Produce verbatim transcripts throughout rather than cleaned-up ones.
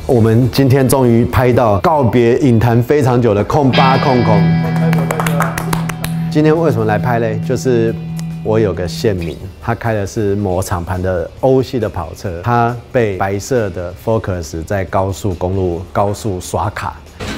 我们今天终于拍到告别影坛非常久的控八控控。今天为什么来拍嘞？就是我有个县民，他开的是某厂牌的欧系的跑车，他被白色的 Focus 在高速公路高速刷卡。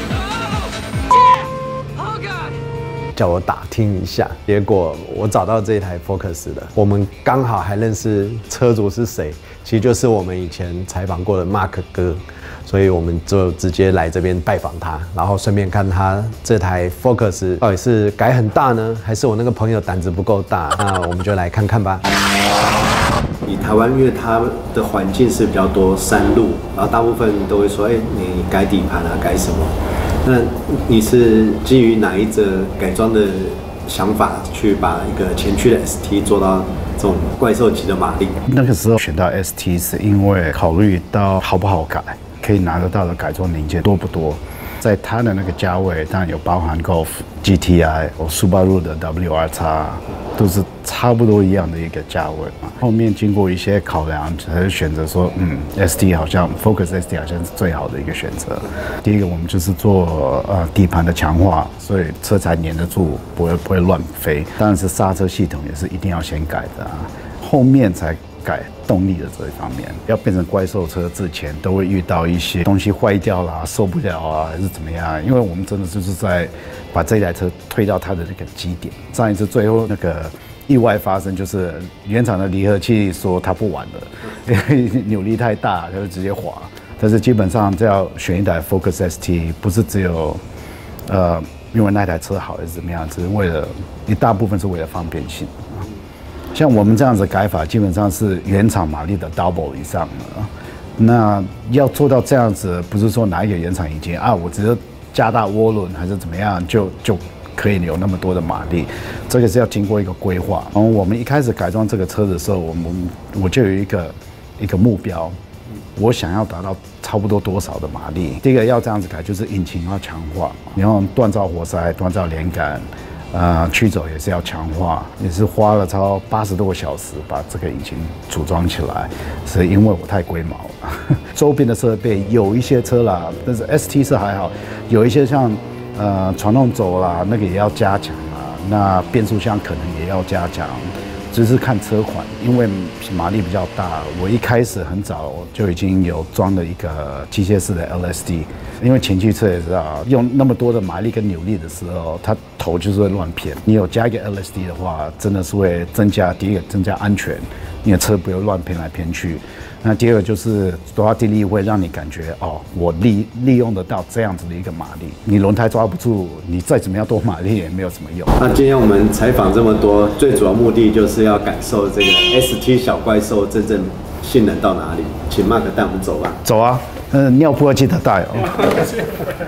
叫我打听一下，结果我找到这台 Focus 了。我们刚好还认识车主是谁，其实就是我们以前采访过的 Mark 哥，所以我们就直接来这边拜访他，然后顺便看他这台 Focus 到底是改很大呢，还是我那个朋友胆子不够大？那我们就来看看吧。以台湾，因为它的环境是比较多山路，然后大部分都会说，哎、欸，你改底盘啊，改什么？ 那你是基于哪一则改装的想法去把一个前驱的 S T 做到这种怪兽级的马力？ 那个时候选到 S T 是因为考虑到好不好改，可以拿得到的改装零件多不多。在它的那个价位，当然有包含 Golf、G T I 或 Subaru 的 W R X， 都是差不多一样的一个价位嘛。后面经过一些考量，才是选择说，嗯 ，S T 好像 Focus S T 好像是最好的一个选择。第一个，我们就是做呃底盘的强化，所以车才粘得住，不会不会乱飞。当然是刹车系统也是一定要先改的啊，后面才。 改动力的这一方面，要变成怪兽车之前，都会遇到一些东西坏掉啦、受不了啊，还是怎么样？因为我们真的就是在把这台车推到它的那个基点。上一次最后那个意外发生，就是原厂的离合器说它不玩了，因为扭力太大，它就直接滑。但是基本上这要选一台 Focus S T， 不是只有呃因为那台车好还是怎么样，只是为了一大部分是为了方便性。 像我们这样子改法，基本上是原厂马力的 double 以上了。那要做到这样子，不是说哪一个原厂引擎啊，我只是加大涡轮还是怎么样，就就可以有那么多的马力。这个是要经过一个规划。然后我们一开始改装这个车的时候，我们我就有一个一个目标，我想要达到差不多多少的马力。第一个要这样子改，就是引擎要强化，然后锻造活塞、锻造连杆。 呃，曲轴也是要强化，也是花了超八十多个小时把这个引擎组装起来，是因为我太龟毛了。周边的设备有一些车啦，但是 S T 是还好，有一些像呃传动轴啦，那个也要加强啦，那变速箱可能也要加强。 只是看车款，因为马力比较大，我一开始很早就已经有装了一个机械式的 L S D， 因为前驱车也知道，用那么多的马力跟扭力的时候，它头就是会乱偏。你有加一个 L S D 的话，真的是会增加第一个增加安全，你的车不会乱偏来偏去。那第二个就是多大地力会让你感觉哦，我利利用得到这样子的一个马力，你轮胎抓不住，你再怎么样多马力也没有什么用。 那今天我们采访这么多，最主要目的就是要感受这个 S T 小怪兽真正性能到哪里，请 Mark 带我们走吧。 走啊，嗯，尿布要记得带哦。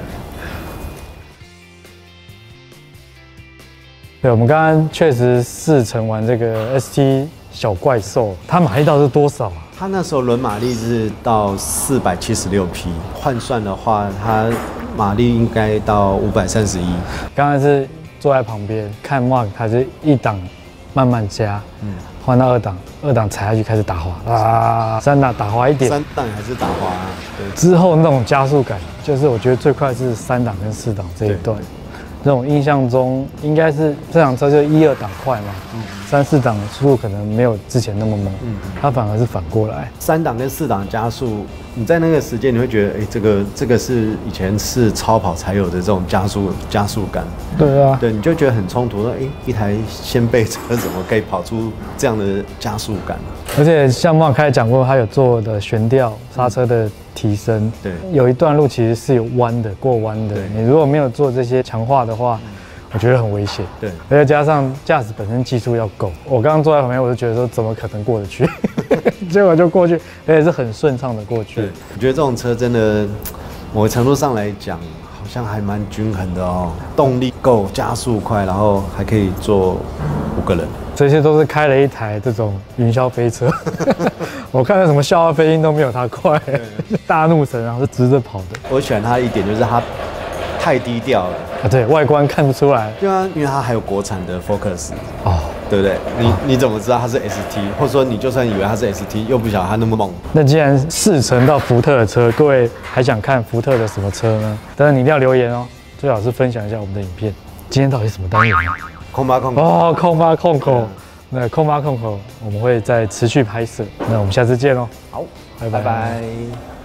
对，我们刚刚确实试乘完这个 S T 小怪兽，它马力到底是多少啊？ 它那时候轮马力是到四百七十六匹，换算的话，它马力应该到五百三十一。 刚才是坐在旁边看 Mark， 它是一档慢慢加，嗯，换到二档，二档踩下去开始打滑啊，三档打滑一点， 三档还是打滑、啊，对。 之后那种加速感，就是我觉得最快是三档跟四档这一段。这种印象中应该是这辆车就一二档快嘛，嗯、三四档速度可能没有之前那么猛，嗯、它反而是反过来。 三档跟四档加速，你在那个时间你会觉得，哎、欸，这个这个是以前是超跑才有的这种加速加速感。 对啊， 对，你就觉得很冲突，说，哎、欸，一台掀背车怎么可以跑出这样的加速感？ 而且像茂开始讲过，他有做的悬吊、刹车的提升， 对， 有一段路其实是有弯的，过弯的。你如果没有做这些强化的话，我觉得很危险。对，而且加上驾驶本身技术要够，我刚刚坐在旁边，我就觉得说怎么可能过得去？结果就过去，而且是很顺畅的过去。 对，我觉得这种车真的，某个程度上来讲，好像还蛮均衡的哦，动力够，加速快，然后还可以坐五个人。 这些都是开了一台这种云霄飞车，我看到什么笑傲飞鹰都没有它快，大怒神然后是直着跑的。 我喜欢它一点就是它太低调了啊，对外观看不出来。 对啊，因为它还有国产的 Focus 哦， 对不对？你你怎么知道它是 S T？ 或者说你就算以为它是 S T， 又不晓得它那么猛。 那既然试乘到福特的车，各位还想看福特的什么车呢？当然你一定要留言哦，最好是分享一下我们的影片。今天到底是什么单元呢？ 空巴控口哦，空巴控口。那空巴控口我们会再持续拍摄。那我们下次见喽。 好， 拜拜。 拜拜。